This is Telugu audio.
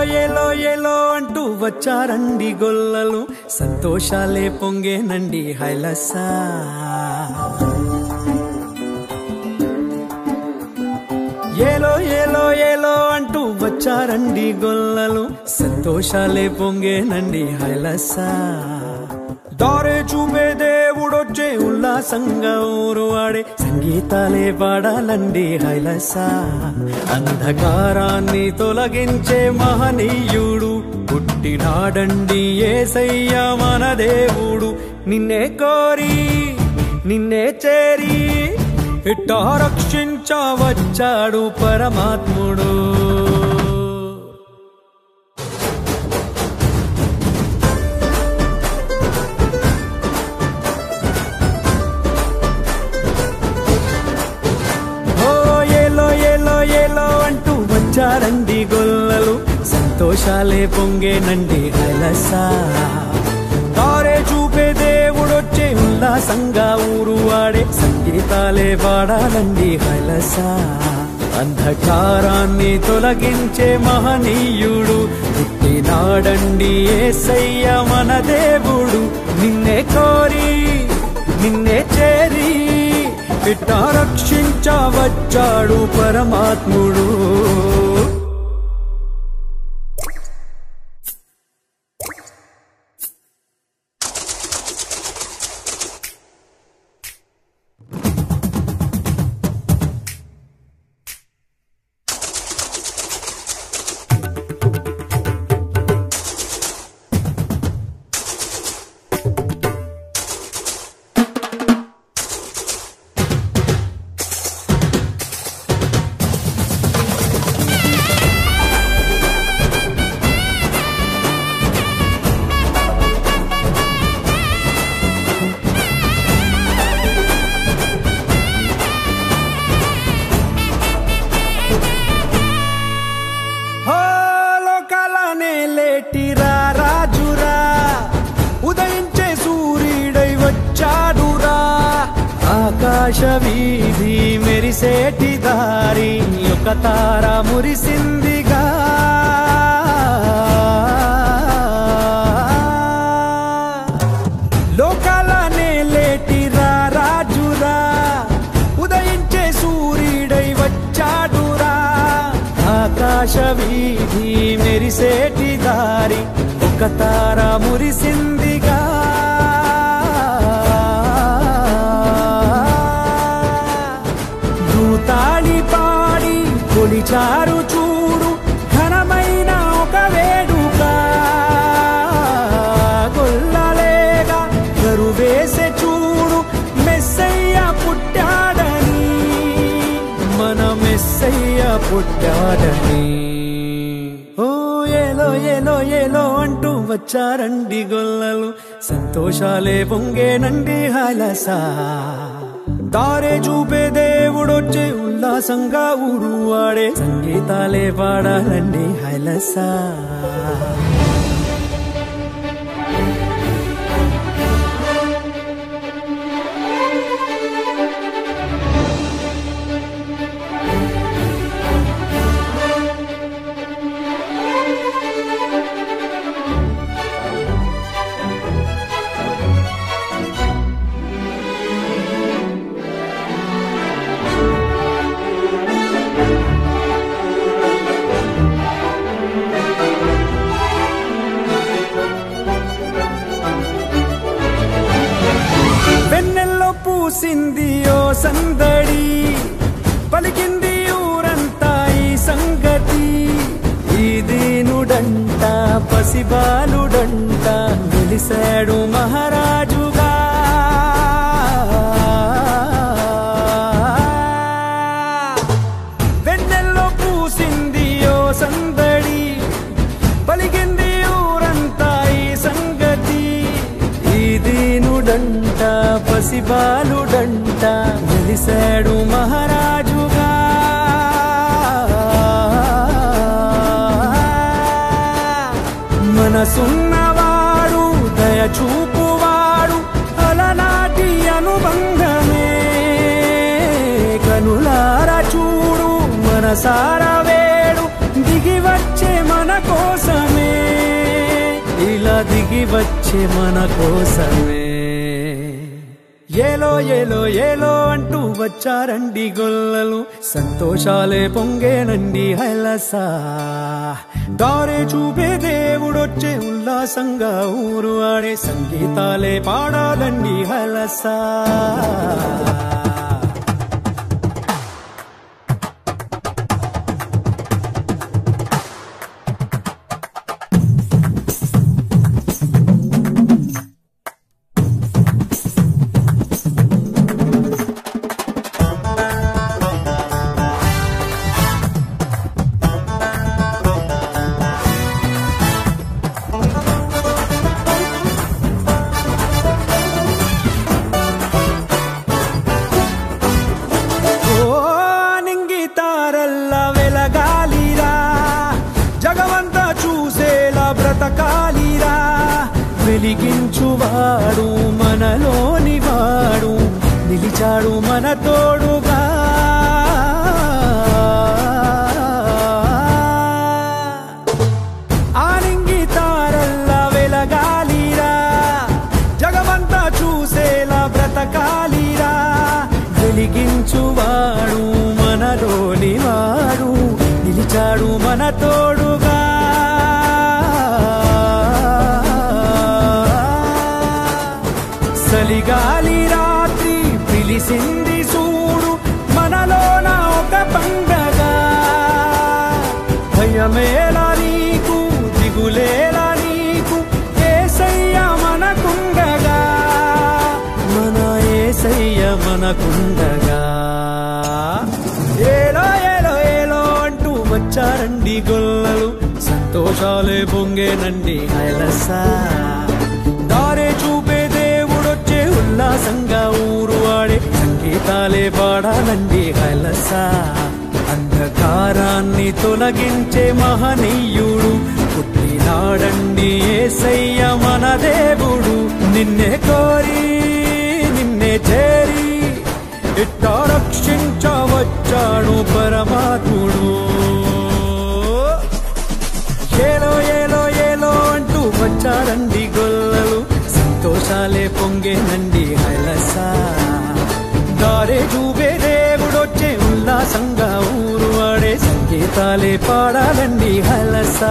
ఏలో ఏలో అంటూ వచ్చారండి గొల్లలు, సంతోషాలే పొంగేనండి హైలసా. ఏలో ఏలో ఏలో అంటూ వచ్చారండి గొల్లలు, సంతోషాలే పొంగేనండి హైలసా. దారే చూపే దేవుడొచ్చే ఉల్లాసంగా ఊరు ఆడే సంగీతాలే పాడాలండి హైలసా. అంధకారాన్ని తొలగించే మహనీయుడు పుట్టినాడండి యేసయ్య మన దేవుడు. నిన్నే కోరి నిన్నే చేరి ఇట్టా రక్షించవచ్చాడు పరమాత్ముడు. వచ్చారండి గొల్లలు, సంతోషాలే పొంగేనండి హైలసా. తారే చూపే దేవుడొచ్చే ఉల్లాసంగా ఊరు ఆడే సంగీతాలే పాడాలండి హైలసా. అంధకారాన్ని తొలగించే మహనీయుడు పుట్టినాడండి యేసయ్య మన దేవుడు. నిన్నే కోరి నిన్నే చేరి ఇట్టా రక్షించవచ్చాడు పరమాత్ముడు. రాజురా ఉదయించే సూర్యుడై వచ్చాడురా. ఆకాశ వీధి మెరిసేటి దారి ఒక తార మురిసిందిగా. లోకాలనే లేటిరా రాజురా ఉదయించే సూర్యుడై వచ్చాడురా. ఆకాశ వీధి మెరిసేటి దారి ఒక తార మురిసిందిగా. దూతాళి పాడి కొలిచారు చూడు ఘనమైన ఒక వేడుక. గొల్లలేగా కరువేసే చూడు మెస్సయ్య పుట్టాడని, మన మెస్సయ్య పుట్టాడని. ఓ ఏలో ఏలో ఏలో అంటూ వచ్చారండి గొల్లలు, సంతోషాలే పొంగేనండి హైలసా. దారే చూపే దేవుడొచ్చే ఉల్లాసంగా ఊరు ఆడే సంగీతాలే పాడాలండి హైలసా. పూసింది ఓ సందడి పలికింది ఊరంతా ఈ సంగతి. ఈ దీనుడంట పసిబాలుడంట వెలిసాడు మహారాజుగా. వెన్నెల్లో పూసింది ఓ సందడి పలికింది ఊరంతా ఈ సంగతి. ఈ దీనుడంట పసిబాలుడంట వెలిసాడు మహారాజుగా. మనసున్నవాడు దయచూపువాడు అలనాటి అనుబంధమే. కనులార చూడు మనసార వేడు దిగి వచ్చే మన కోసం వచ్చే మన కోసమే. ఏలో ఏలో ఏలో అంటూ వచ్చారండి గొల్లలు, సంతోషాలే పొంగేనండి హైలసా. దారే చూపే దేవుడొచ్చే ఉల్లాసంగా ఊరు ఆడే సంగీతాలే పాడాలండి హైలసా. వెలిగించువాడు మనలోని వాడు, నిలిచాడు మన తోడుగా. ఆనింగి తారల్లా వెలగాలిరా, జగమంతా చూసేలా బ్రతకాలిరా. వెలిగించువాడు మనలోని వాడు, నిలిచాడు మన తోడుగా. చలిగాలి రాత్రి పిలిసింది చూడు, మనలోన ఒక పండగ. భయమేలా నీకు, దిగులేలా నీకు, యేసయ్య మనకుండగా. మన యేసయ్య మనకుండగా. ఏలో ఏలో ఏలో అంటూ వచ్చారండి గొల్లలు, సంతోషాలే పొంగేనండి హైలసా. దారే చూపే దేవుడొచ్చే ఉల్లాసంగా ఊరు ఆడే సంగీతాలే పాడాలండి హైలసా. అంధకారాన్ని తొలగించే మహనీయుడు పుట్టినాడండి యేసయ్య మన దేవుడు. నిన్నే కోరి నిన్నే చేరి ఇట్టా రక్షించవచ్చాడు పరమాత్ముడు. ఏలో ఏలో ఏలో అంటూ వచ్చాడండి గొల్లలు, సంతోషాలే పొంగేనండి హైలసా. దారే చూపే దేవుడొచ్చే ఉల్లాసంగా ఊరు ఆడే సంగీతాలే పాడాలండి హైలసా.